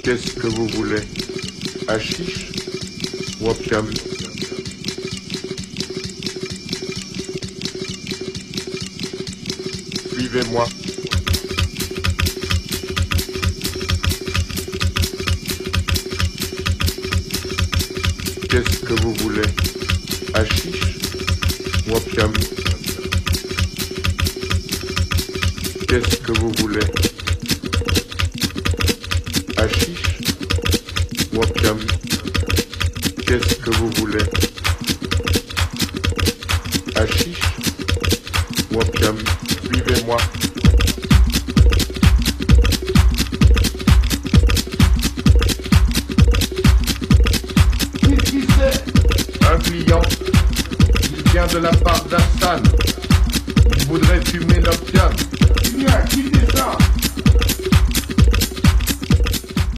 Qu'est-ce que vous voulez? Hashish ou opium? Suivez-moi. Qu'est-ce que vous voulez? Hashish ou opium? Qu'est-ce que vous voulez? Hashish ou opium? Qu'est-ce que vous voulez? Hashish ou opium? Suivez-moi. Qui c'est? Un client, il vient de la part d'Hassan. Il voudrait fumer l'opium.